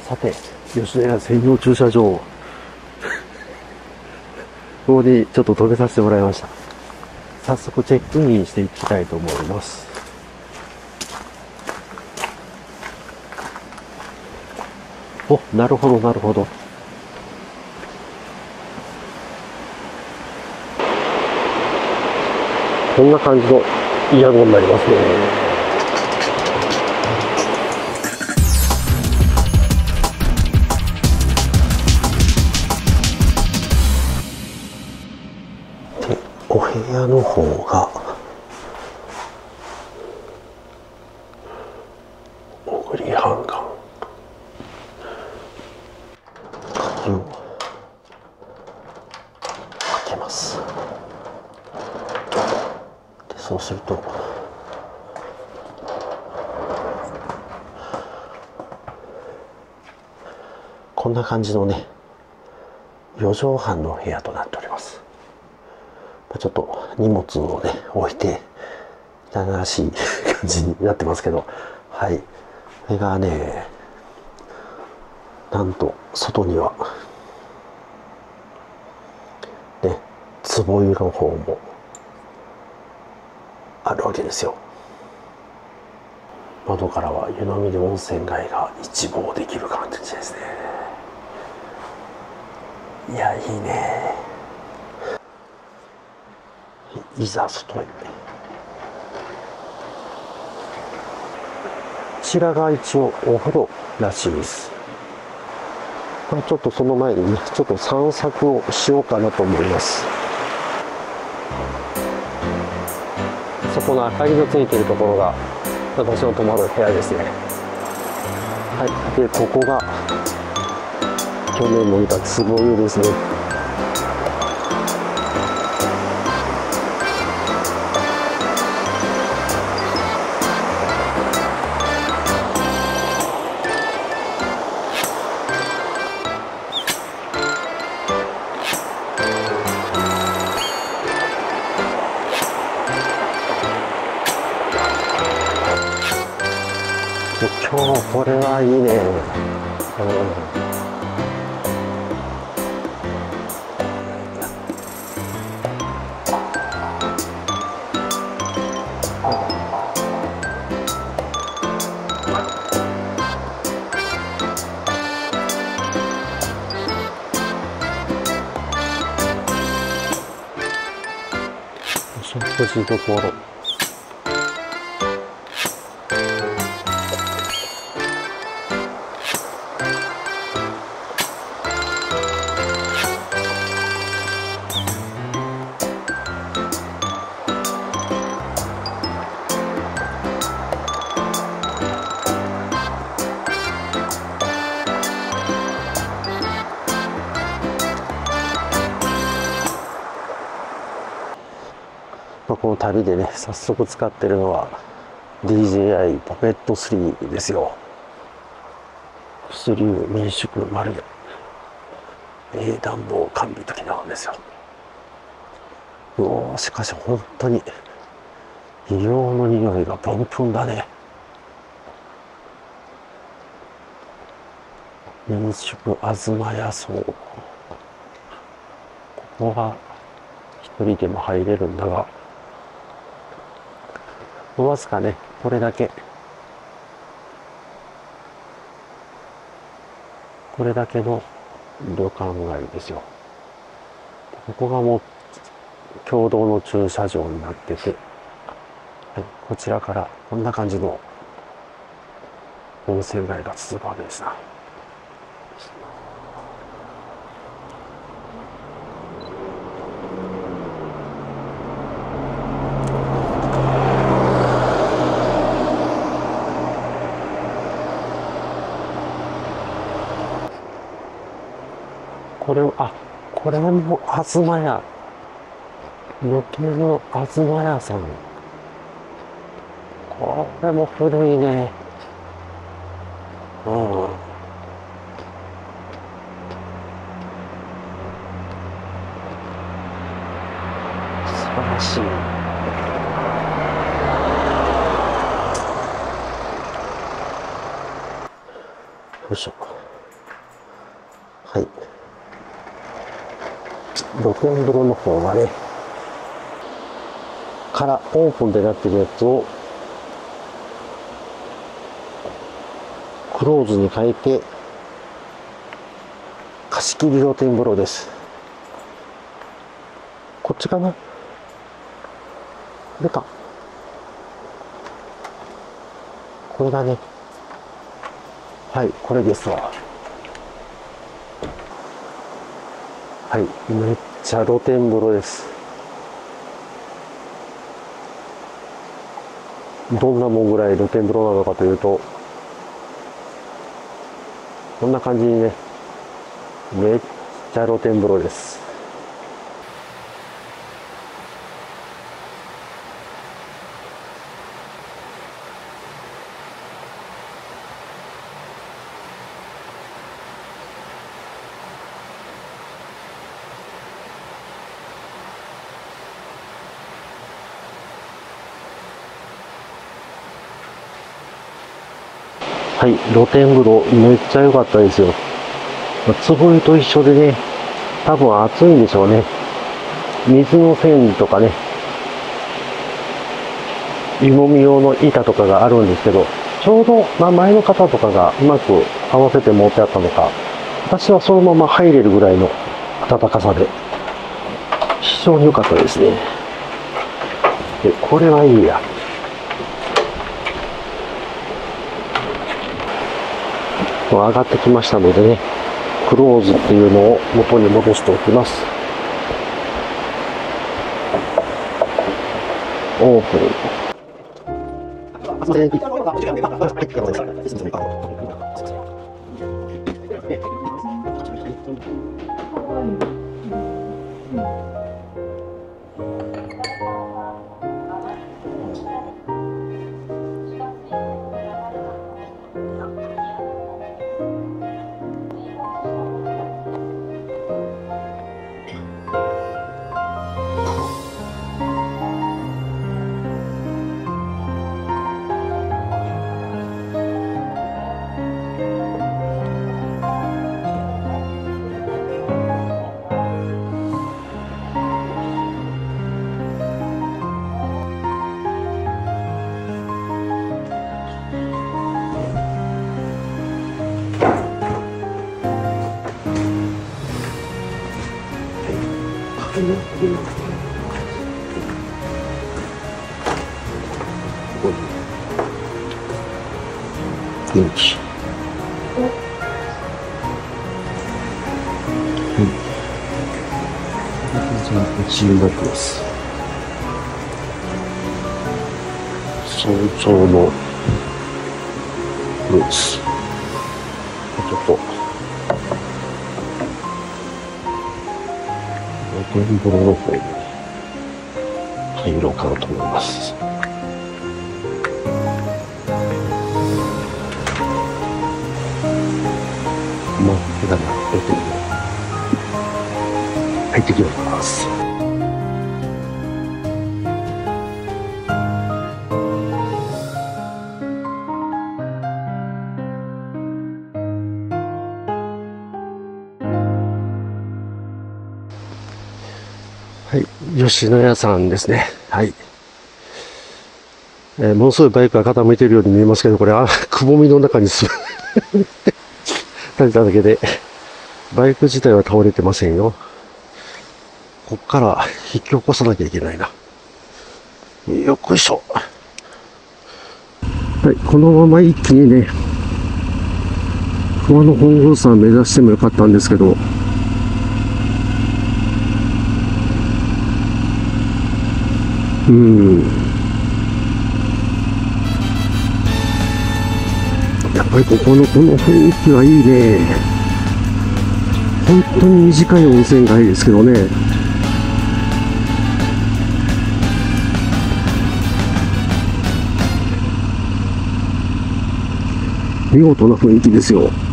さて、吉野家専用駐車場ここにちょっと止めさせてもらいました。早速チェックインしていきたいと思います。お、なるほどなるほど。こんな感じのイヤホンになりますね。お部屋の方が小栗半眼鍵を開けます。でそうするとこんな感じのね4畳半の部屋となっております。ちょっと荷物をね置いて汚らしい感じになってますけど、はい、これがね、なんと外にはね壺湯の方もあるわけですよ。窓からは湯飲みで温泉街が一望できる感じですね。いや、いいね。いざ外へ。こちらが一応お風呂らしいです。ちょっとその前にね、ちょっと散策をしようかなと思います。そこの明かりのついているところが私の泊まる部屋ですね。はい、でここが去年も見た壺湯ですね。今日これはいいね。食事どころ。この旅でね早速使ってるのは DJI ポケット3ですよ。薬を民宿丸で暖房完備と機能ですよ。しかし本当に硫黄の匂いがプンプンだね。民宿東屋荘、ここは一人でも入れるんだが、わずかねこれだけの旅館街ですよ。ここがもう共同の駐車場になってて、はい、こちらからこんな感じの温泉街が続くわけですな。これも東屋、抜けの東屋さん。これも古いね。うん。素晴らしい。よいしょ。 はい。露天風呂の方がね、からオープンでなってるやつをクローズに変えて貸し切り露天風呂です。こっちかな、これか、これだね。はい、これですわ。はい、めっちゃ露天風呂です。どんなもんぐらい露天風呂なのかというと、こんな感じにね、めっちゃ露天風呂です。はい、露天風呂めっちゃ良かったですよ。つぼ湯と一緒でね、多分暑いんでしょうね。水の線とかね、湯もみ用の板とかがあるんですけど、ちょうど、前の方とかがうまく合わせて持ってあったのか、私はそのまま入れるぐらいの暖かさで、非常に良かったですね。で、これはいいや。上がってきましたのでね、クローズっていうのを元に戻しておきます。オープン。電気。自由になってます。早朝のルーツ。ちょっと露天風呂の方に入ろうかなと思います。真っ暗な露天風呂入ってきます。はい、吉野家さんですね。はい。ものすごいバイクが傾いているように見えますけど、これ、くぼみの中に立てただけで、バイク自体は倒れてませんよ。こっから引き起こさなきゃいけないな。よっこいしょ。はい、このまま一気にね、熊野本宮山目指してもよかったんですけど、やっぱりここのこの雰囲気はいいね。本当に短い温泉街ですけどね。見事な雰囲気ですよ。